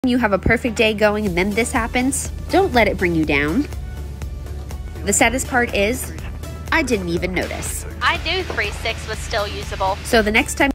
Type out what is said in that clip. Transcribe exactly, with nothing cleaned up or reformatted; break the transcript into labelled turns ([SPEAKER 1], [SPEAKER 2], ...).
[SPEAKER 1] You have a perfect day going and then this happens, don't let it bring you down. The saddest part is, I didn't even notice.
[SPEAKER 2] I knew three six was still usable.
[SPEAKER 1] So the next time